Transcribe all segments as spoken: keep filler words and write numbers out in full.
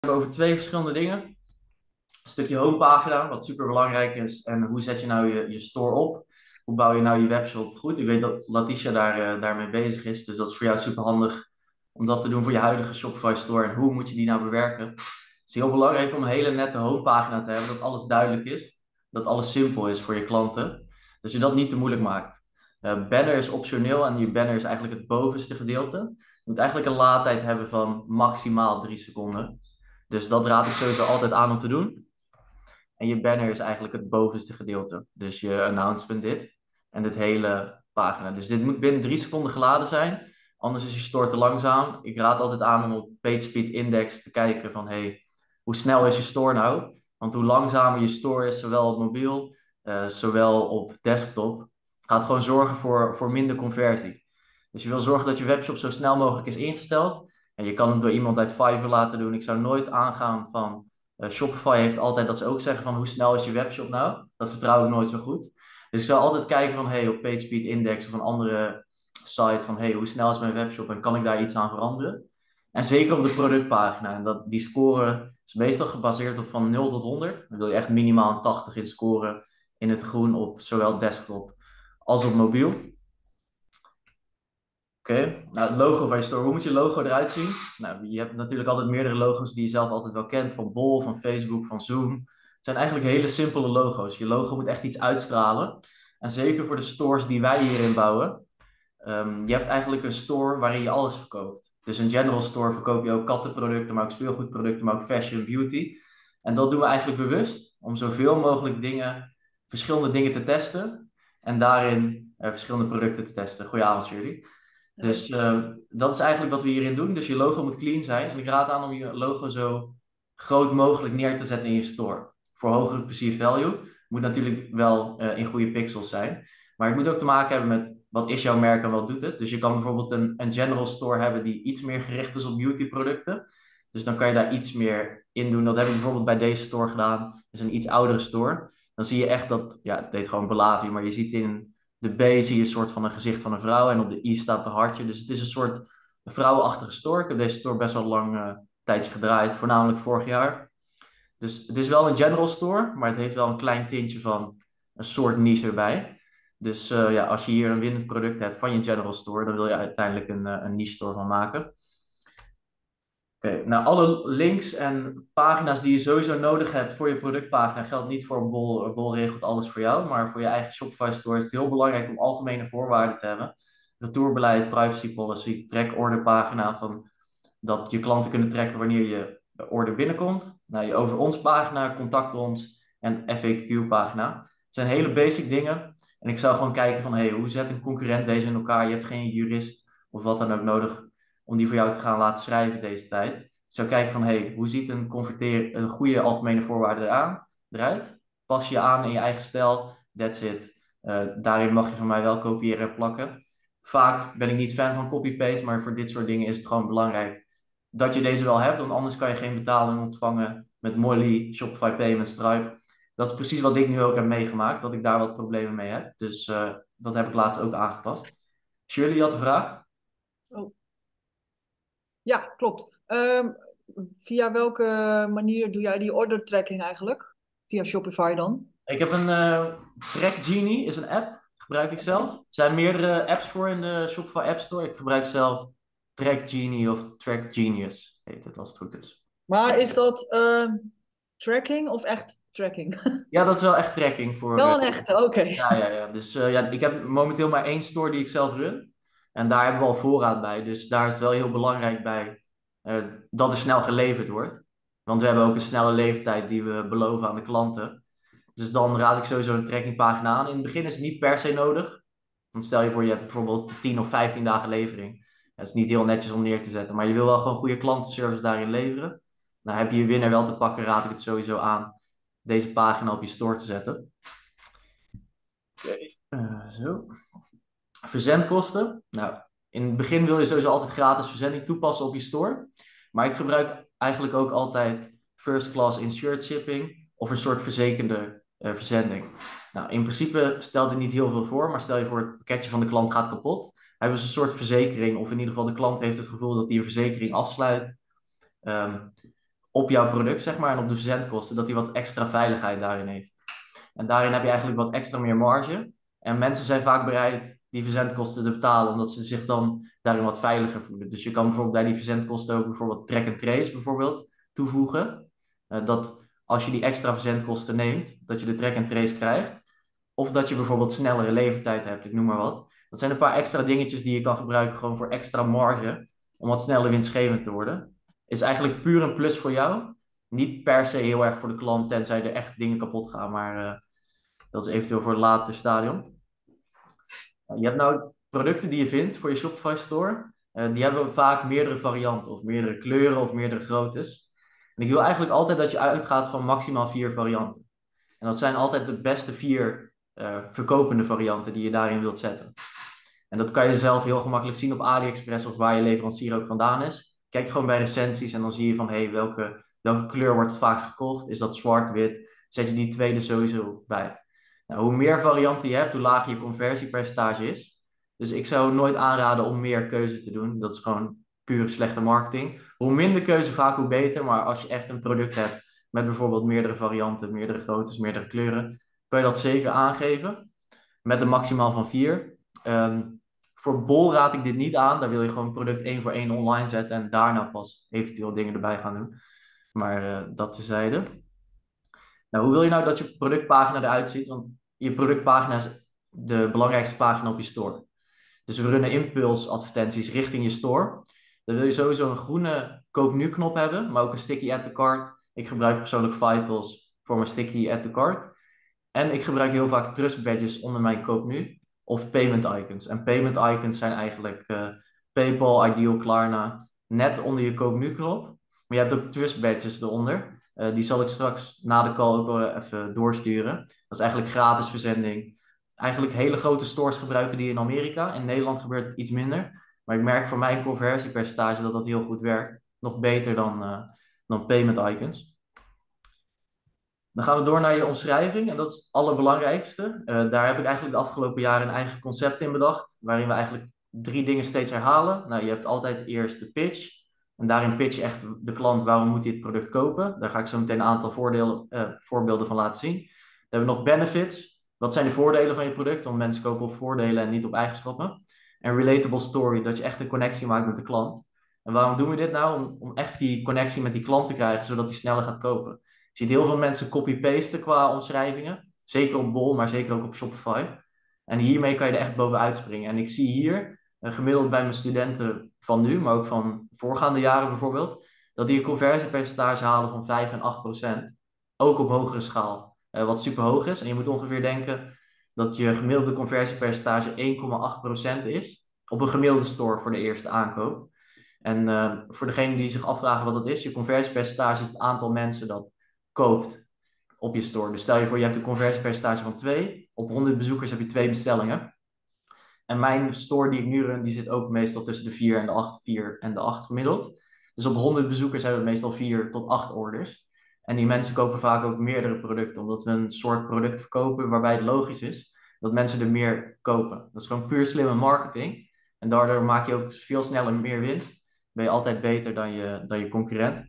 Over twee verschillende dingen. Een stukje homepagina, wat super belangrijk is. En hoe zet je nou je, je store op? Hoe bouw je nou je webshop goed? Ik weet dat Letitia daar, eh, daarmee bezig is. Dus dat is voor jou super handig om dat te doen voor je huidige Shopify store. En hoe moet je die nou bewerken? Het is heel belangrijk om een hele nette homepagina te hebben. Dat alles duidelijk is. Dat alles simpel is voor je klanten. Dus je dat niet te moeilijk maakt. Eh, banner is optioneel en je banner is eigenlijk het bovenste gedeelte. Je moet eigenlijk een laadtijd hebben van maximaal drie seconden. Dus dat raad ik sowieso altijd aan om te doen. En je banner is eigenlijk het bovenste gedeelte. Dus je announcement dit. En dit hele pagina. Dus dit moet binnen drie seconden geladen zijn. Anders is je store te langzaam. Ik raad altijd aan om op PageSpeed Index te kijken van hey, hoe snel is je store nou? Want hoe langzamer je store is, zowel op mobiel, uh, zowel op desktop, gaat gewoon zorgen voor, voor minder conversie. Dus je wil zorgen dat je webshop zo snel mogelijk is ingesteld. En je kan het door iemand uit Fiverr laten doen. Ik zou nooit aangaan van uh, Shopify heeft altijd dat ze ook zeggen van hoe snel is je webshop nou? Dat vertrouw ik nooit zo goed. Dus ik zou altijd kijken van hey, op PageSpeed Index of een andere site van hey, hoe snel is mijn webshop en kan ik daar iets aan veranderen? En zeker op de productpagina. En dat, die score is meestal gebaseerd op van nul tot honderd. Dan wil je echt minimaal een tachtig in scoren in het groen op zowel desktop als op mobiel. Oké, okay. Nou het logo van je store. Hoe moet je logo eruit zien? Nou, je hebt natuurlijk altijd meerdere logo's die je zelf altijd wel kent. Van Bol, van Facebook, van Zoom. Het zijn eigenlijk hele simpele logo's. Je logo moet echt iets uitstralen. En zeker voor de stores die wij hierin bouwen. Um, je hebt eigenlijk een store waarin je alles verkoopt. Dus een general store verkoop je ook kattenproducten, maar ook speelgoedproducten, maar ook fashion, beauty. En dat doen we eigenlijk bewust om zoveel mogelijk dingen, verschillende dingen te testen. En daarin uh, verschillende producten te testen. Goedenavond jullie. Dus uh, dat is eigenlijk wat we hierin doen. Dus je logo moet clean zijn. En ik raad aan om je logo zo groot mogelijk neer te zetten in je store. Voor hogere perceived value. Moet natuurlijk wel uh, in goede pixels zijn. Maar het moet ook te maken hebben met wat is jouw merk en wat doet het. Dus je kan bijvoorbeeld een, een general store hebben die iets meer gericht is op beauty producten. Dus dan kan je daar iets meer in doen. Dat heb ik bijvoorbeeld bij deze store gedaan. Dat is een iets oudere store. Dan zie je echt dat, ja, het heet gewoon Belavi, maar je ziet in de B zie je een soort van een gezicht van een vrouw en op de I staat een hartje. Dus het is een soort vrouwenachtige store. Ik heb deze store best wel lang uh, tijdje gedraaid, voornamelijk vorig jaar. Dus het is wel een general store, maar het heeft wel een klein tintje van een soort niche erbij. Dus uh, ja, als je hier een winnend product hebt van je general store, dan wil je uiteindelijk een, uh, een niche store van maken. Okay, nou, alle links en pagina's die je sowieso nodig hebt voor je productpagina geldt niet voor Bol. Bol regelt alles voor jou, maar voor je eigen Shopify store is het heel belangrijk om algemene voorwaarden te hebben. Retourbeleid, privacy policy, track order pagina van dat je klanten kunnen tracken wanneer je order binnenkomt. Nou, je over ons pagina, contact ons en F A Q pagina. Het zijn hele basic dingen. En ik zou gewoon kijken van hey, hoe zet een concurrent deze in elkaar? Je hebt geen jurist of wat dan ook nodig om die voor jou te gaan laten schrijven deze tijd. Ik zou kijken van, hey, hoe ziet een, converteer, een goede algemene voorwaarde eraan, eruit? Pas je aan in je eigen stijl, that's it. Uh, daarin mag je van mij wel kopiëren en plakken. Vaak ben ik niet fan van copy-paste, maar voor dit soort dingen is het gewoon belangrijk dat je deze wel hebt, want anders kan je geen betaling ontvangen met Molly, Shopify Payment, Stripe. Dat is precies wat ik nu ook heb meegemaakt, dat ik daar wat problemen mee heb. Dus uh, dat heb ik laatst ook aangepast. Shirley, je had een vraag? Oh. Ja, klopt. Um, via welke manier doe jij die order tracking eigenlijk? Via Shopify dan? Ik heb een uh, Track Genie, is een app, gebruik ik zelf. Er zijn meerdere apps voor in de Shopify App Store. Ik gebruik zelf Track Genie of Track Genius, heet het als het goed is. Maar is dat uh, tracking of echt tracking? Ja, dat is wel echt tracking voor. Uh, Wel een echte, oké. Okay. ja, ja, ja. Dus uh, ja, ik heb momenteel maar één store die ik zelf run. En daar hebben we al voorraad bij. Dus daar is het wel heel belangrijk bij uh, dat er snel geleverd wordt. Want we hebben ook een snelle levertijd die we beloven aan de klanten. Dus dan raad ik sowieso een trackingpagina aan. In het begin is het niet per se nodig. Want stel je voor, je hebt bijvoorbeeld tien of vijftien dagen levering. Dat is niet heel netjes om neer te zetten. Maar je wil wel gewoon goede klantenservice daarin leveren. Nou heb je je winnaar wel te pakken, raad ik het sowieso aan deze pagina op je store te zetten. Okay. Uh, zo. Verzendkosten. Nou, in het begin wil je sowieso altijd gratis verzending toepassen op je store. Maar ik gebruik eigenlijk ook altijd first class insured shipping of een soort verzekerde uh, verzending. Nou, in principe stelt het niet heel veel voor, maar stel je voor het pakketje van de klant gaat kapot. Hebben ze een soort verzekering, of in ieder geval de klant heeft het gevoel dat hij een verzekering afsluit. Um, op jouw product, zeg maar, en op de verzendkosten, dat hij wat extra veiligheid daarin heeft. En daarin heb je eigenlijk wat extra meer marge. En mensen zijn vaak bereid die verzendkosten te betalen, omdat ze zich dan daarin wat veiliger voelen. Dus je kan bijvoorbeeld bij die verzendkosten ook bijvoorbeeld track and trace bijvoorbeeld toevoegen. Uh, dat als je die extra verzendkosten neemt, dat je de track and trace krijgt. Of dat je bijvoorbeeld snellere levertijd hebt, ik noem maar wat. Dat zijn een paar extra dingetjes die je kan gebruiken gewoon voor extra marge, om wat sneller winstgevend te worden. Is eigenlijk puur een plus voor jou. Niet per se heel erg voor de klant, tenzij er echt dingen kapot gaan, maar uh, dat is eventueel voor het later stadium. Uh, je hebt nou producten die je vindt voor je Shopify store. Uh, die hebben vaak meerdere varianten, of meerdere kleuren, of meerdere groottes. En ik wil eigenlijk altijd dat je uitgaat van maximaal vier varianten. En dat zijn altijd de beste vier uh, verkopende varianten die je daarin wilt zetten. En dat kan je zelf heel gemakkelijk zien op AliExpress of waar je leverancier ook vandaan is. Kijk gewoon bij recensies en dan zie je van, hé, hey, welke, welke kleur wordt het vaakst gekocht? Is dat zwart, wit? Zet je die tweede sowieso bij. Nou, hoe meer varianten je hebt, hoe lager je conversiepercentage is. Dus ik zou nooit aanraden om meer keuze te doen. Dat is gewoon pure slechte marketing. Hoe minder keuze, vaak hoe beter. Maar als je echt een product hebt met bijvoorbeeld meerdere varianten, meerdere groottes, meerdere kleuren, kan je dat zeker aangeven. Met een maximaal van vier. Um, voor Bol raad ik dit niet aan. Daar wil je gewoon product één voor één online zetten en daarna pas eventueel dingen erbij gaan doen. Maar uh, dat tezijde. Nou, hoe wil je nou dat je productpagina eruit ziet? Want je productpagina is de belangrijkste pagina op je store. Dus we runnen impulsadvertenties richting je store. Dan wil je sowieso een groene koop nu knop hebben, maar ook een sticky add to cart. Ik gebruik persoonlijk Vitals voor mijn sticky add to cart. En ik gebruik heel vaak trust badges onder mijn koop nu. Of payment icons. En payment icons zijn eigenlijk uh, PayPal, Ideal, Klarna. Net onder je koop nu knop. Maar je hebt ook trust badges eronder. Uh, die zal ik straks na de call ook wel even doorsturen. Dat is eigenlijk gratis verzending. Eigenlijk hele grote stores gebruiken die in Amerika. In Nederland gebeurt het iets minder. Maar ik merk voor mijn conversiepercentage dat dat heel goed werkt. Nog beter dan, uh, dan payment icons. Dan gaan we door naar je omschrijving en dat is het allerbelangrijkste. Uh, daar heb ik eigenlijk de afgelopen jaren een eigen concept in bedacht, waarin we eigenlijk drie dingen steeds herhalen. Nou, je hebt altijd eerst de pitch en daarin pitch je echt de klant waarom moet hij het product kopen. Daar ga ik zo meteen een aantal voordelen, uh, voorbeelden van laten zien. Dan hebben we nog benefits. Wat zijn de voordelen van je product? Want mensen kopen op voordelen en niet op eigenschappen. En relatable story, dat je echt een connectie maakt met de klant. En waarom doen we dit nou? Om, om echt die connectie met die klant te krijgen, zodat hij sneller gaat kopen. Je ziet heel veel mensen copy-pasten qua omschrijvingen. Zeker op Bol, maar zeker ook op Shopify. En hiermee kan je er echt bovenuit springen. En ik zie hier, uh, gemiddeld bij mijn studenten van nu, maar ook van voorgaande jaren bijvoorbeeld, dat die een conversiepercentage halen van vijf en acht procent. Ook op hogere schaal. Uh, wat super hoog is. En je moet ongeveer denken dat je gemiddelde conversiepercentage één komma acht procent is. Op een gemiddelde store voor de eerste aankoop. En uh, voor degenen die zich afvragen wat dat is, je conversiepercentage is het aantal mensen dat koopt op je store. Dus stel je voor, je hebt een conversiepercentage van twee. Op honderd bezoekers heb je twee bestellingen. En mijn store die ik nu run, die zit ook meestal tussen de vier en de acht, vier en de acht gemiddeld. Dus op honderd bezoekers hebben we meestal vier tot acht orders. En die mensen kopen vaak ook meerdere producten, omdat we een soort product verkopen waarbij het logisch is dat mensen er meer kopen. Dat is gewoon puur slimme marketing. En daardoor maak je ook veel sneller meer winst. Ben je altijd beter dan je, dan je concurrent.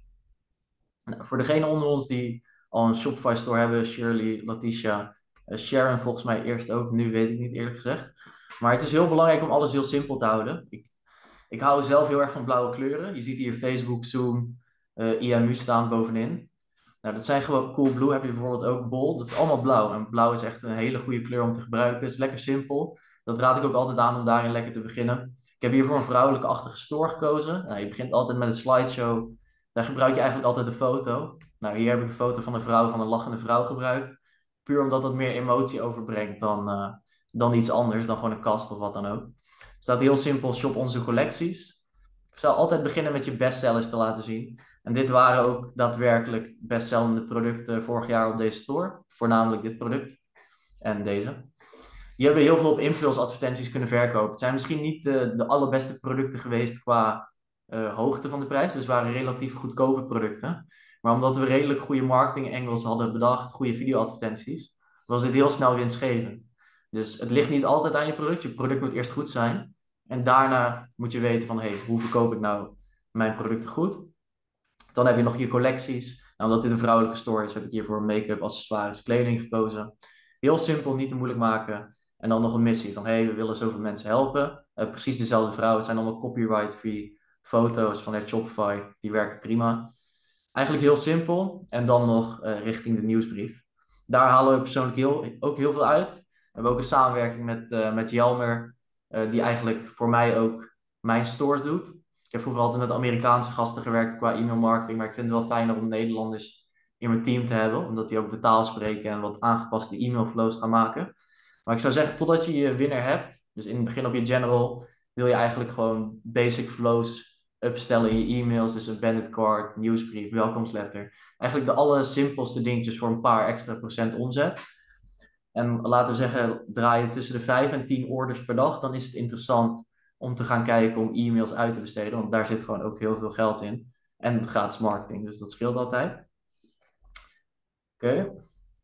Nou, voor degenen onder ons die al een Shopify store hebben, Shirley, Letitia, uh, Sharon volgens mij eerst ook, nu weet ik niet eerlijk gezegd. Maar het is heel belangrijk om alles heel simpel te houden. Ik, ik hou zelf heel erg van blauwe kleuren. Je ziet hier Facebook, Zoom, uh, I M U staan bovenin. Nou, dat zijn gewoon Coolblue, heb je bijvoorbeeld ook Bol. Dat is allemaal blauw. En blauw is echt een hele goede kleur om te gebruiken. Het is lekker simpel. Dat raad ik ook altijd aan om daarin lekker te beginnen. Ik heb hier voor een vrouwelijke-achtige store gekozen. Nou, je begint altijd met een slideshow. Daar gebruik je eigenlijk altijd een foto. Nou, hier heb ik een foto van een vrouw, van een lachende vrouw gebruikt. Puur omdat dat meer emotie overbrengt dan, uh, dan iets anders, dan gewoon een kast of wat dan ook. Er staat heel simpel, shop onze collecties. Ik zou altijd beginnen met je bestsellers te laten zien. En dit waren ook daadwerkelijk bestsellende producten vorig jaar op deze store. Voornamelijk dit product en deze. Die hebben heel veel op impulsadvertenties kunnen verkopen. Het zijn misschien niet de, de allerbeste producten geweest qua Uh, hoogte van de prijs. Dus het waren relatief goedkope producten. Maar omdat we redelijk goede marketing angles hadden bedacht, goede videoadvertenties, was dit heel snel winstgevend. Dus het ligt niet altijd aan je product. Je product moet eerst goed zijn. En daarna moet je weten van, hey, hoe verkoop ik nou mijn producten goed? Dan heb je nog je collecties. Nou, omdat dit een vrouwelijke store is, heb ik hier voor make-up, accessoires, kleding gekozen. Heel simpel, niet te moeilijk maken. En dan nog een missie van, hey, we willen zoveel mensen helpen. Uh, precies dezelfde vrouw. Het zijn allemaal copyright-free foto's vanuit Shopify. Die werken prima. Eigenlijk heel simpel. En dan nog uh, richting de nieuwsbrief. Daar halen we persoonlijk heel, ook heel veel uit. We hebben ook een samenwerking met, uh, met Jelmer. Uh, die eigenlijk voor mij ook mijn stores doet. Ik heb vroeger altijd met Amerikaanse gasten gewerkt qua e-mail marketing. Maar ik vind het wel fijner om Nederlanders in mijn team te hebben. Omdat die ook de taal spreken en wat aangepaste e-mailflows gaan maken. Maar ik zou zeggen, totdat je je winner hebt. Dus in het begin op je general wil je eigenlijk gewoon basic flows upstellen in je e-mails. Dus een banded card, nieuwsbrief, welkomstletter. Eigenlijk de alle simpelste dingetjes voor een paar extra procent omzet. En laten we zeggen, draai je tussen de vijf en tien orders per dag. Dan is het interessant om te gaan kijken om e-mails uit te besteden. Want daar zit gewoon ook heel veel geld in. En gratis marketing, dus dat scheelt altijd. Oké. Okay.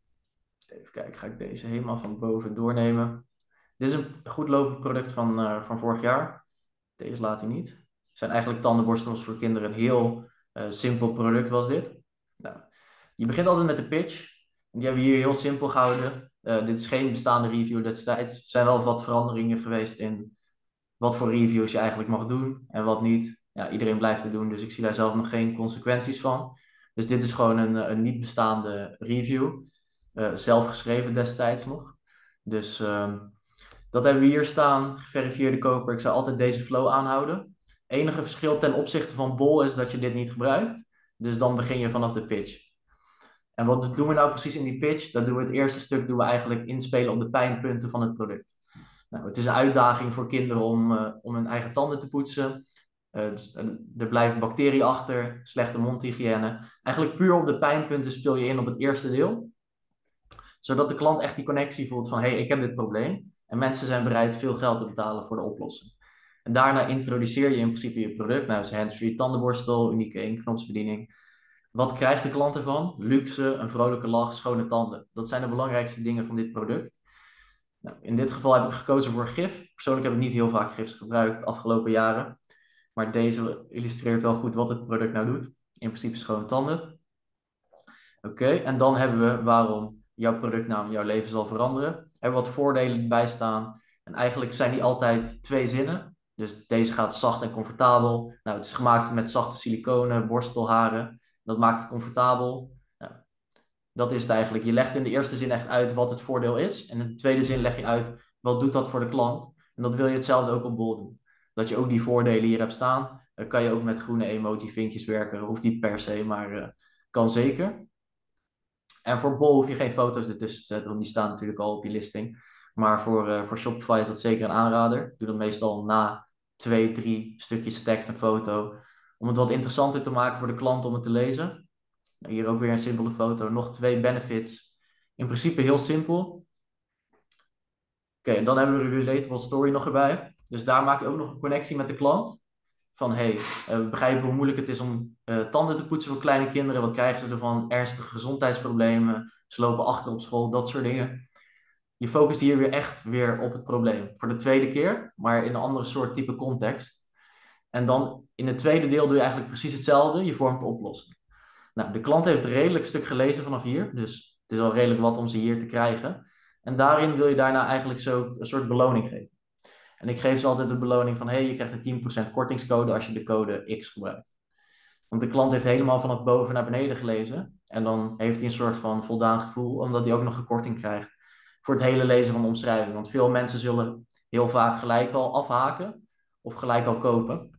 Even kijken, ga ik deze helemaal van boven doornemen. Dit is een goed lopend product van, uh, van vorig jaar. Deze laat hij niet. Het zijn eigenlijk tandenborstels voor kinderen. Een heel uh, simpel product was dit. Nou, je begint altijd met de pitch. Die hebben we hier heel simpel gehouden. Uh, dit is geen bestaande review destijds. Er zijn wel wat veranderingen geweest in wat voor reviews je eigenlijk mag doen en wat niet. Ja, iedereen blijft het doen, dus ik zie daar zelf nog geen consequenties van. Dus dit is gewoon een, een niet bestaande review. Uh, zelf geschreven destijds nog. Dus um, dat hebben we hier staan. Geverifieerde koper. Ik zou altijd deze flow aanhouden. Enige verschil ten opzichte van Bol is dat je dit niet gebruikt. Dus dan begin je vanaf de pitch. En wat doen we nou precies in die pitch? Dat doen we het eerste stuk doen we eigenlijk inspelen op de pijnpunten van het product. Nou, het is een uitdaging voor kinderen om, uh, om hun eigen tanden te poetsen. Uh, dus, uh, er blijven bacteriën achter, slechte mondhygiëne. Eigenlijk puur op de pijnpunten speel je in op het eerste deel. Zodat de klant echt die connectie voelt van, hé, hey, ik heb dit probleem. En mensen zijn bereid veel geld te betalen voor de oplossing. En daarna introduceer je in principe je product. Nou, dus hands-free tandenborstel, unieke éénknopsbediening. Wat krijgt de klant ervan? Luxe, een vrolijke lach, schone tanden. Dat zijn de belangrijkste dingen van dit product. Nou, in dit geval heb ik gekozen voor gif. Persoonlijk heb ik niet heel vaak gifs gebruikt de afgelopen jaren. Maar deze illustreert wel goed wat het product nou doet. In principe schone tanden. Oké, okay, en dan hebben we waarom jouw productnaam jouw leven zal veranderen. Er hebben wat voordelen erbij staan. En eigenlijk zijn die altijd twee zinnen. Dus deze gaat zacht en comfortabel. Nou, het is gemaakt met zachte siliconen, borstelharen. Dat maakt het comfortabel. Nou, dat is het eigenlijk. Je legt in de eerste zin echt uit wat het voordeel is. En in de tweede zin leg je uit wat doet dat voor de klant. En dat wil je hetzelfde ook op Bol doen. Dat je ook die voordelen hier hebt staan. Dan kan je ook met groene emoji vinkjes werken. Hoeft niet per se, maar uh, kan zeker. En voor Bol hoef je geen foto's ertussen te zetten, want die staan natuurlijk al op je listing. Maar voor, uh, voor Shopify is dat zeker een aanrader. Ik doe dat meestal na twee, drie stukjes tekst en foto. Om het wat interessanter te maken voor de klant om het te lezen. Hier ook weer een simpele foto. Nog twee benefits. In principe heel simpel. Oké, okay, dan hebben we de relatable story nog erbij. Dus daar maak je ook nog een connectie met de klant. Van, hey, uh, we begrijpen hoe moeilijk het is om uh, tanden te poetsen voor kleine kinderen. Wat krijgen ze ervan? Ernstige gezondheidsproblemen. Ze lopen achter op school, dat soort dingen. Je focust hier weer echt weer op het probleem. Voor de tweede keer, maar in een andere soort type context. En dan in het tweede deel doe je eigenlijk precies hetzelfde. Je vormt de oplossing. Nou, de klant heeft een redelijk stuk gelezen vanaf hier. Dus het is al redelijk wat om ze hier te krijgen. En daarin wil je daarna eigenlijk zo een soort beloning geven. En ik geef ze altijd de beloning van, hey, je krijgt een tien procent kortingscode als je de code X gebruikt. Want de klant heeft helemaal vanaf boven naar beneden gelezen. En dan heeft hij een soort van voldaan gevoel, omdat hij ook nog een korting krijgt voor het hele lezen van de omschrijving. Want veel mensen zullen heel vaak gelijk al afhaken of gelijk al kopen. Oké,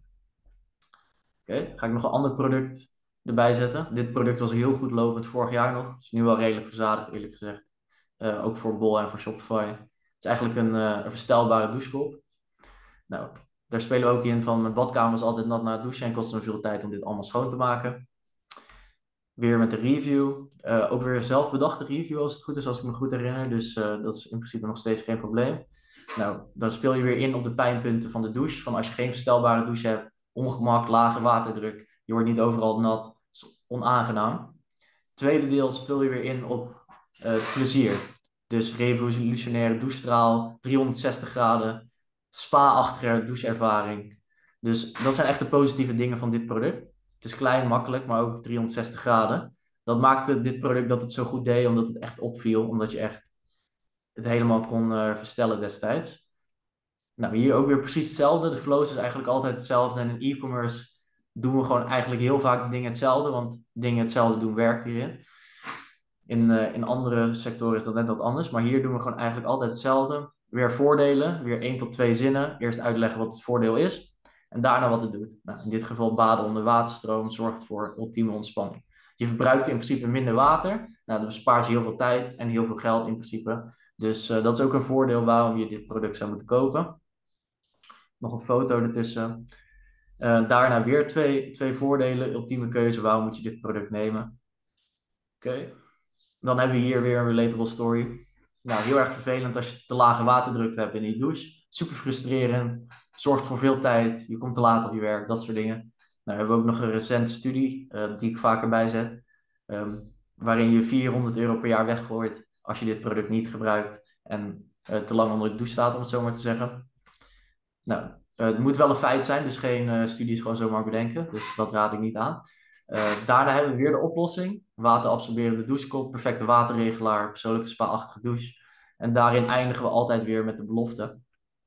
okay, ga ik nog een ander product erbij zetten. Dit product was heel goed lopend vorig jaar nog. Is nu wel redelijk verzadigd, eerlijk gezegd. Uh, ook voor Bol en voor Shopify. Het is eigenlijk een, uh, een verstelbare douchekop. Nou, daar spelen we ook in van mijn badkamer is altijd nat na het douchen en kost me veel tijd om dit allemaal schoon te maken. Weer met de review. Uh, ook weer een zelfbedachte review als het goed is, als ik me goed herinner. Dus uh, dat is in principe nog steeds geen probleem. Nou, dan speel je weer in op de pijnpunten van de douche. Van als je geen verstelbare douche hebt, ongemak, lage waterdruk. Je wordt niet overal nat. Is onaangenaam. Tweede deel speel je weer in op uh, plezier. Dus revolutionaire douchestraal, driehonderdzestig graden. Spa-achtige doucheervaring. Dus dat zijn echt de positieve dingen van dit product. Het is klein, makkelijk, maar ook driehonderdzestig graden. Dat maakte dit product dat het zo goed deed, omdat het echt opviel. Omdat je echt het helemaal kon uh, verstellen destijds. Nou, hier ook weer precies hetzelfde. De flows is eigenlijk altijd hetzelfde. En in e-commerce doen we gewoon eigenlijk heel vaak dingen hetzelfde. Want dingen hetzelfde doen werkt hierin. In, uh, in andere sectoren is dat net wat anders. Maar hier doen we gewoon eigenlijk altijd hetzelfde. Weer voordelen, weer één tot twee zinnen. Eerst uitleggen wat het voordeel is. En daarna wat het doet. Nou, in dit geval baden onder waterstroom zorgt voor ultieme ontspanning. Je verbruikt in principe minder water. Nou, dat bespaart je heel veel tijd en heel veel geld in principe. Dus uh, dat is ook een voordeel waarom je dit product zou moeten kopen. Nog een foto ertussen. Uh, daarna weer twee, twee voordelen. Ultieme keuze, waarom moet je dit product nemen? Oké. Okay. Dan hebben we hier weer een relatable story. Nou, heel erg vervelend als je te lage waterdruk hebt in je douche. Super frustrerend. Zorgt voor veel tijd. Je komt te laat op je werk. Dat soort dingen. Nou, we hebben ook nog een recente studie uh, die ik vaker bijzet. Um, waarin je vierhonderd euro per jaar weggooit als je dit product niet gebruikt. En uh, te lang onder de douche staat, om het zo maar te zeggen. Nou, uh, het moet wel een feit zijn. Dus geen uh, studies gewoon zomaar bedenken. Dus dat raad ik niet aan. Uh, daarna hebben we weer de oplossing. Waterabsorberende douchekop, perfecte waterregelaar, persoonlijke spa-achtige douche. En daarin eindigen we altijd weer met de belofte.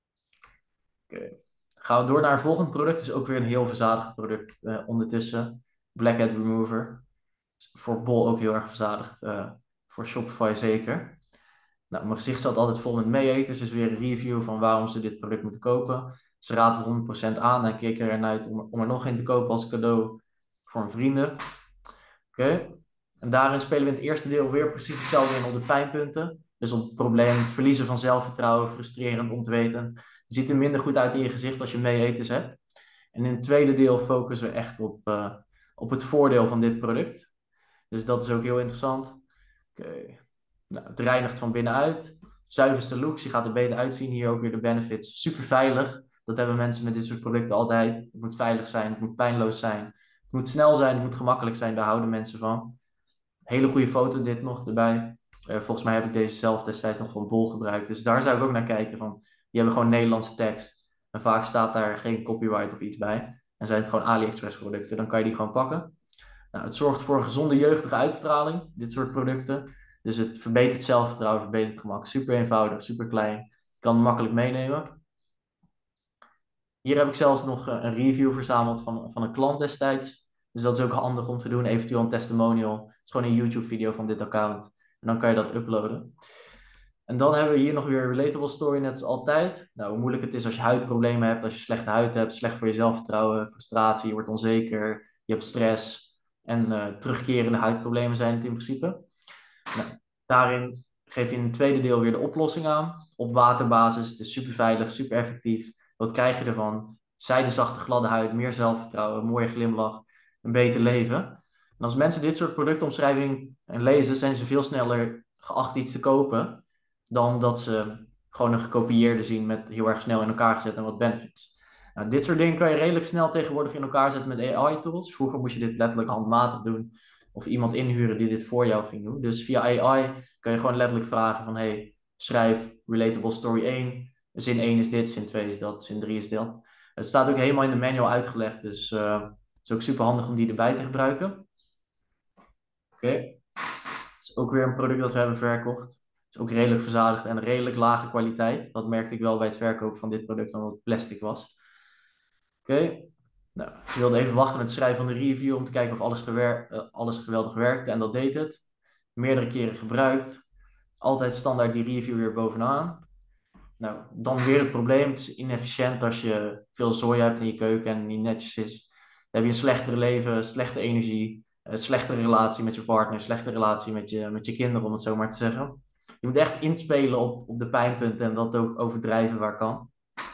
Okay. Gaan we door naar het volgende product. Het is ook weer een heel verzadigd product uh, ondertussen. Blackhead Remover. Voor Bol ook heel erg verzadigd. Uh, voor Shopify zeker. Nou, mijn gezicht zat altijd vol met meeeters. Dus weer een review van waarom ze dit product moeten kopen. Ze raden het honderd procent aan en keken er naar uit om, om er nog een te kopen als cadeau voor een vrienden. Oké. Okay. En daarin spelen we in het eerste deel weer precies hetzelfde in op de pijnpunten. Dus op het probleem, het verliezen van zelfvertrouwen, frustrerend, ontwetend. Je ziet er minder goed uit in je gezicht als je meeeters hebt. En in het tweede deel focussen we echt op, uh, op het voordeel van dit product. Dus dat is ook heel interessant. Oké. Okay. Nou, het reinigt van binnenuit. Zuiverste looks, je gaat er beter uitzien. Hier ook weer de benefits. Super veilig. Dat hebben mensen met dit soort producten altijd. Het moet veilig zijn, het moet pijnloos zijn. Het moet snel zijn, het moet gemakkelijk zijn. Daar houden mensen van. Hele goede foto dit nog erbij. Uh, volgens mij heb ik deze zelf destijds nog van Bol gebruikt. Dus daar zou ik ook naar kijken. Van, die hebben gewoon Nederlandse tekst. En vaak staat daar geen copyright of iets bij. En zijn het gewoon AliExpress producten. Dan kan je die gewoon pakken. Nou, het zorgt voor een gezonde jeugdige uitstraling. Dit soort producten. Dus het verbetert zelfvertrouwen, verbetert het gemak. Super eenvoudig, super klein. Je kan het makkelijk meenemen. Hier heb ik zelfs nog een review verzameld van, van een klant destijds. Dus dat is ook handig om te doen. Eventueel een testimonial. Het is gewoon een YouTube video van dit account. En dan kan je dat uploaden. En dan hebben we hier nog weer een relatable story, net als altijd. Nou, hoe moeilijk het is als je huidproblemen hebt, als je slechte huid hebt, slecht voor je zelfvertrouwen, frustratie, je wordt onzeker, je hebt stress. En uh, terugkerende huidproblemen zijn het in principe. Nou, daarin geef je in het tweede deel weer de oplossing aan. Op waterbasis, het is super veilig, super effectief. Wat krijg je ervan? Zijdezachte, gladde huid, meer zelfvertrouwen, een mooie glimlach, een beter leven. En als mensen dit soort productomschrijving lezen, zijn ze veel sneller geacht iets te kopen dan dat ze gewoon een gekopieerde zien met heel erg snel in elkaar gezet en wat benefits. Nou, dit soort dingen kan je redelijk snel tegenwoordig in elkaar zetten met A I-tools. Vroeger moest je dit letterlijk handmatig doen of iemand inhuren die dit voor jou ging doen. Dus via A I kan je gewoon letterlijk vragen van hey, schrijf relatable story één. Zin één is dit, zin twee is dat, zin drie is dat. Het staat ook helemaal in de manual uitgelegd, dus uh, het is ook super handig om die erbij te gebruiken. Oké. Okay. Het is ook weer een product dat we hebben verkocht. Het is ook redelijk verzadigd en redelijk lage kwaliteit. Dat merkte ik wel bij het verkopen van dit product, omdat het plastic was. Oké. Okay. Nou, ik wilde even wachten met het schrijven van de review om te kijken of alles, gewer- uh, alles geweldig werkte. En dat deed het. Meerdere keren gebruikt. Altijd standaard die review weer bovenaan. Nou, dan weer het probleem. Het is inefficiënt als je veel zooi hebt in je keuken en niet netjes is. Dan heb je een slechtere leven, slechte energie, een slechtere relatie met je partner, een slechte relatie met je, met je kinderen, om het zo maar te zeggen. Je moet echt inspelen op, op de pijnpunten en dat ook overdrijven waar kan.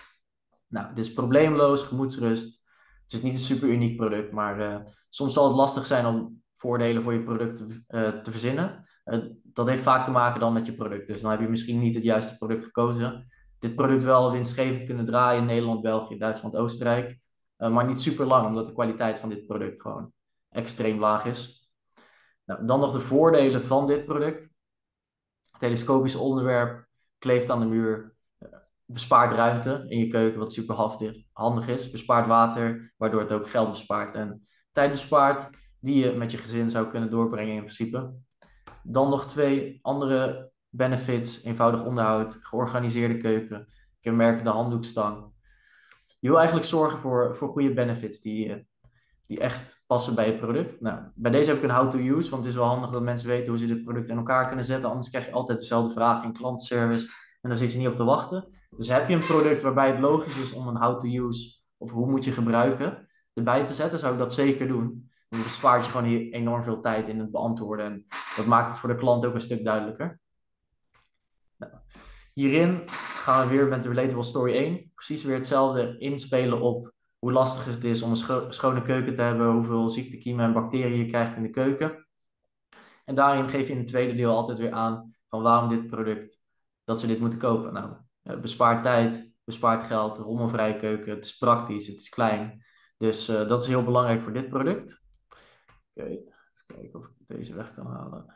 Nou, dit is probleemloos, gemoedsrust. Het is niet een super uniek product, maar uh, soms zal het lastig zijn om voordelen voor je product te, uh, te verzinnen. Uh, dat heeft vaak te maken dan met je product. Dus dan heb je misschien niet het juiste product gekozen. Dit product wel winstgevend kunnen draaien in Nederland, België, Duitsland, Oostenrijk. Uh, maar niet super lang, omdat de kwaliteit van dit product gewoon extreem laag is. Nou, dan nog de voordelen van dit product. Telescopisch onderwerp, kleeft aan de muur. Bespaart ruimte in je keuken, wat super handig is. Bespaart water, waardoor het ook geld bespaart en tijd bespaart, die je met je gezin zou kunnen doorbrengen in principe. Dan nog twee andere benefits: eenvoudig onderhoud, georganiseerde keuken, kenmerkende handdoekstang. Je wil eigenlijk zorgen voor, voor goede benefits die, eh, die echt passen bij je product. Nou, bij deze heb ik een how-to-use, want het is wel handig dat mensen weten hoe ze dit product in elkaar kunnen zetten. Anders krijg je altijd dezelfde vraag in klantenservice en daar zit je niet op te wachten. Dus heb je een product waarbij het logisch is om een how-to-use of hoe moet je gebruiken erbij te zetten, zou ik dat zeker doen. Dan bespaart je gewoon hier enorm veel tijd in het beantwoorden en dat maakt het voor de klant ook een stuk duidelijker. Nou, hierin gaan we weer met de Relatable Story één. Precies weer hetzelfde inspelen op hoe lastig het is om een scho schone keuken te hebben, hoeveel ziektekiemen en bacteriën je krijgt in de keuken. En daarin geef je in het tweede deel altijd weer aan van waarom dit product, dat ze dit moeten kopen. Nou, bespaart tijd, bespaart geld, rommelvrije keuken, het is praktisch, het is klein. Dus uh, dat is heel belangrijk voor dit product. Oké, okay, even kijken of ik deze weg kan halen.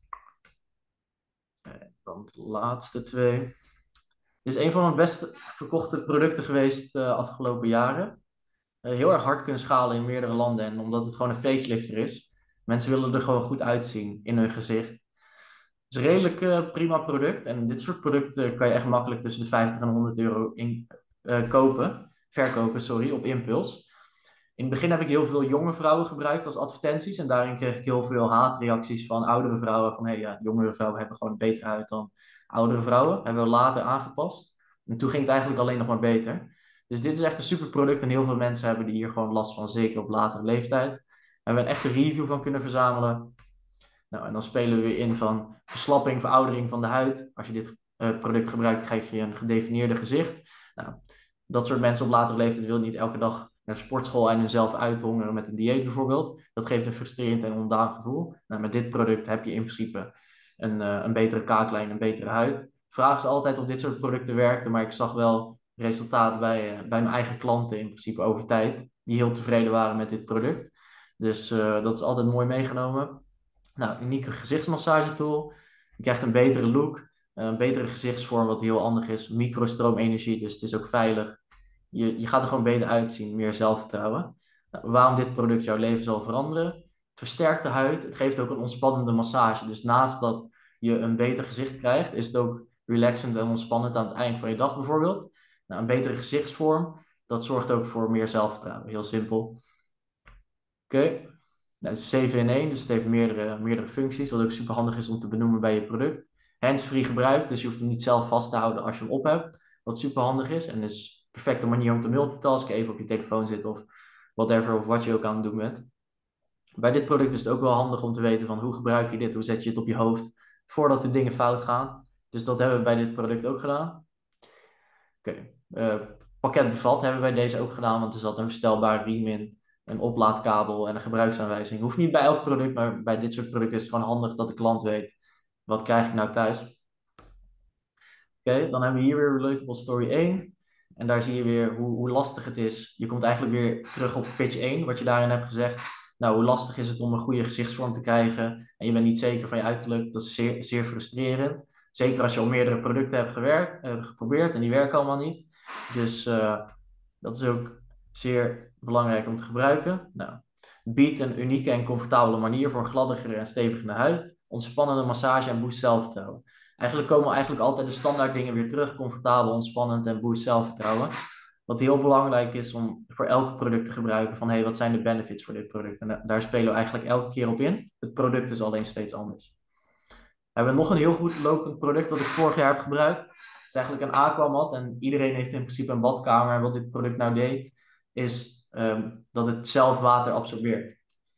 En dan de laatste twee. Dit is een van mijn best verkochte producten geweest de uh, afgelopen jaren. Uh, heel erg hard kunnen schalen in meerdere landen. En omdat het gewoon een facelifter is. Mensen willen er gewoon goed uitzien in hun gezicht. Het is een redelijk uh, prima product. En dit soort producten kan je echt makkelijk tussen de vijftig en honderd euro in, uh, kopen. Verkopen, sorry, op impuls. In het begin heb ik heel veel jonge vrouwen gebruikt als advertenties. En daarin kreeg ik heel veel haatreacties van oudere vrouwen. Van hé, hey, ja, jongere vrouwen hebben gewoon beter uit dan oudere vrouwen. Hebben we later aangepast. En toen ging het eigenlijk alleen nog maar beter. Dus dit is echt een super product. En heel veel mensen hebben hier gewoon last van. Zeker op latere leeftijd. We hebben een echte review van kunnen verzamelen. Nou, en dan spelen we weer in van verslapping, veroudering van de huid. Als je dit uh, product gebruikt, krijg je een gedefinieerde gezicht. Nou, dat soort mensen op latere leeftijd willen niet elke dag naar de sportschool en hunzelf uithongeren met een dieet bijvoorbeeld. Dat geeft een frustrerend en ondaan gevoel. Nou, met dit product heb je in principe een, uh, een betere kaaklijn, een betere huid. Vraag is altijd of dit soort producten werkten, maar ik zag wel resultaat bij, uh, bij mijn eigen klanten in principe over tijd, die heel tevreden waren met dit product. Dus uh, dat is altijd mooi meegenomen. Nou, unieke gezichtsmassagetool. Je krijgt een betere look, een betere gezichtsvorm, wat heel handig is. Microstroomenergie, dus het is ook veilig. Je, je gaat er gewoon beter uitzien, meer zelfvertrouwen. Nou, waarom dit product jouw leven zal veranderen? Het versterkt de huid, het geeft ook een ontspannende massage. Dus naast dat je een beter gezicht krijgt, is het ook relaxend en ontspannend aan het eind van je dag bijvoorbeeld. Nou, een betere gezichtsvorm, dat zorgt ook voor meer zelfvertrouwen. Heel simpel. Oké. Okay. Nou, het is zeven in één, dus het heeft meerdere, meerdere functies, wat ook super handig is om te benoemen bij je product. Hands-free gebruik, dus je hoeft hem niet zelf vast te houden als je hem op hebt, wat super handig is. En is een perfecte manier om te multitasken, even op je telefoon zitten of whatever, of wat je ook aan het doen bent. Bij dit product is het ook wel handig om te weten van hoe gebruik je dit, hoe zet je het op je hoofd, voordat de dingen fout gaan. Dus dat hebben we bij dit product ook gedaan. Oké, okay. uh, pakket bevat hebben we bij deze ook gedaan, want er zat een verstelbare riem in, een oplaadkabel en een gebruiksaanwijzing. Hoeft niet bij elk product, maar bij dit soort producten is het gewoon handig dat de klant weet, wat krijg ik nou thuis? Oké, okay, dan hebben we hier weer Relatable Story één. En daar zie je weer hoe, hoe lastig het is. Je komt eigenlijk weer terug op pitch één, wat je daarin hebt gezegd. Nou, hoe lastig is het om een goede gezichtsvorm te krijgen en je bent niet zeker van je uiterlijk. Dat is zeer, zeer frustrerend. Zeker als je al meerdere producten hebt gewerkt, uh, geprobeerd en die werken allemaal niet. Dus uh, dat is ook zeer belangrijk om te gebruiken. Nou, biedt een unieke en comfortabele manier voor een gladdigere en stevigere huid. Ontspannende massage en boost zelfvertrouwen. Eigenlijk komen eigenlijk altijd de standaard dingen weer terug. Comfortabel, ontspannend en boost zelfvertrouwen. Wat heel belangrijk is om voor elk product te gebruiken van hey, wat zijn de benefits voor dit product? En daar spelen we eigenlijk elke keer op in. Het product is alleen steeds anders. We hebben nog een heel goed lopend product dat ik vorig jaar heb gebruikt. Het is eigenlijk een aquamat en iedereen heeft in principe een badkamer. En wat dit product nou deed, is um, dat het zelf water absorbeert.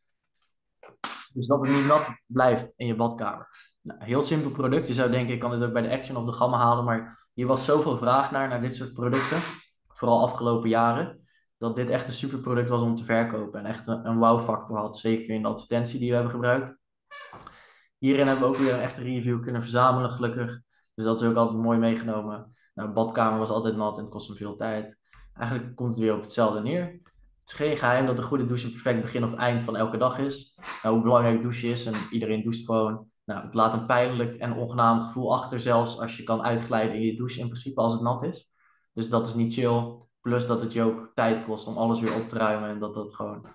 Dus dat het niet nat blijft in je badkamer. Nou, heel simpel product. Je zou denken, ik kan dit ook bij de Action of de Gamma halen, maar hier was zoveel vraag naar, naar dit soort producten. Vooral afgelopen jaren. Dat dit echt een super product was om te verkopen. En echt een, een wow-factor had. Zeker in de advertentie die we hebben gebruikt. Hierin hebben we ook weer een echte review kunnen verzamelen, gelukkig. Dus dat is ook altijd mooi meegenomen. Nou, de badkamer was altijd nat en het kostte veel tijd. Eigenlijk komt het weer op hetzelfde neer. Het is geen geheim dat een goede douche een perfect begin of eind van elke dag is. Nou, hoe belangrijk douche is en iedereen doucht gewoon. Nou, het laat een pijnlijk en onaangenaam gevoel achter, zelfs als je kan uitglijden in je douche in principe als het nat is. Dus dat is niet chill. Plus dat het je ook tijd kost om alles weer op te ruimen en dat dat gewoon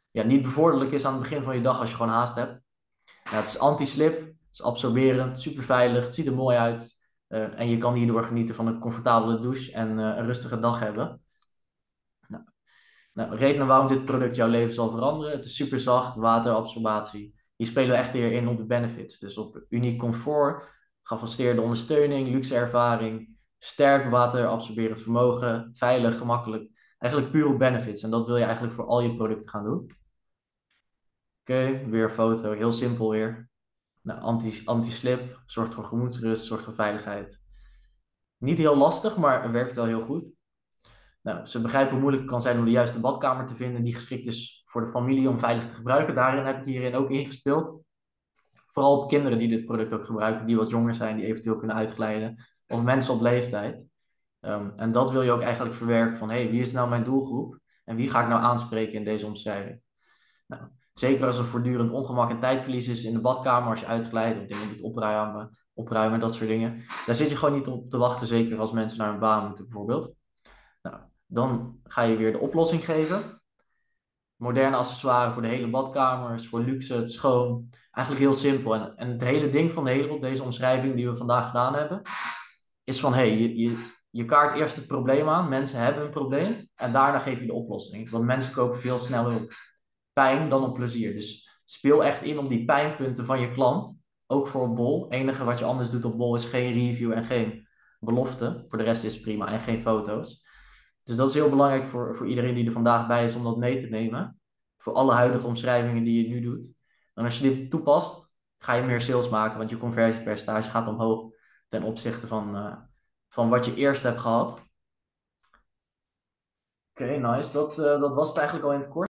ja, niet bevorderlijk is aan het begin van je dag als je gewoon haast hebt. Ja, het is anti-slip, het is absorberend, super veilig, het ziet er mooi uit. Eh, en je kan hierdoor genieten van een comfortabele douche en eh, een rustige dag hebben. Nou, nou, redenen waarom dit product jouw leven zal veranderen. Het is super zacht, waterabsorbatie. Hier spelen we echt weer in op de benefits. Dus op uniek comfort, geavanceerde ondersteuning, luxe ervaring, sterk waterabsorberend vermogen, veilig, gemakkelijk. Eigenlijk puur op benefits. En dat wil je eigenlijk voor al je producten gaan doen. Oké, weer een foto. Heel simpel weer. Nou, anti, anti-slip, zorgt voor gemoedsrust, zorgt voor veiligheid. Niet heel lastig, maar het werkt wel heel goed. Nou, ze begrijpen hoe moeilijk het kan zijn om de juiste badkamer te vinden die geschikt is voor de familie om veilig te gebruiken. Daarin heb ik hierin ook ingespeeld. Vooral op kinderen die dit product ook gebruiken, die wat jonger zijn, die eventueel kunnen uitglijden. Of mensen op leeftijd. Um, en dat wil je ook eigenlijk verwerken van, hé, hey, wie is nou mijn doelgroep? En wie ga ik nou aanspreken in deze omschrijving? Nou, zeker als er voortdurend ongemak en tijdverlies is in de badkamer, als je uitglijdt of dingen moet opruimen, opruimen, dat soort dingen. Daar zit je gewoon niet op te wachten, zeker als mensen naar hun baan moeten bijvoorbeeld. Nou, dan ga je weer de oplossing geven. Moderne accessoires voor de hele badkamers, voor luxe, het schoon. Eigenlijk heel simpel. En, en het hele ding van de hele, deze omschrijving die we vandaag gedaan hebben, is van, hé, hey, je, je, je kaart eerst het probleem aan. Mensen hebben een probleem. En daarna geef je de oplossing. Want mensen kopen veel sneller op pijn dan op plezier. Dus speel echt in op die pijnpunten van je klant. Ook voor Bol. Het enige wat je anders doet op Bol is geen review en geen belofte. Voor de rest is het prima en geen foto's. Dus dat is heel belangrijk voor, voor iedereen die er vandaag bij is om dat mee te nemen. Voor alle huidige omschrijvingen die je nu doet. En als je dit toepast, ga je meer sales maken, want je conversiepercentage gaat omhoog ten opzichte van, uh, van wat je eerst hebt gehad. Oké, okay, nice. Dat, uh, dat was het eigenlijk al in het kort.